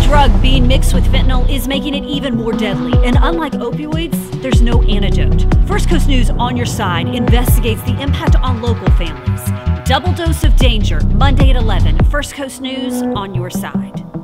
drug being mixed with fentanyl is making it even more deadly, and unlike opioids, there's no antidote. First Coast News On Your Side investigates the impact on local families. Double Dose of Danger, Monday at 11. First Coast News On Your Side.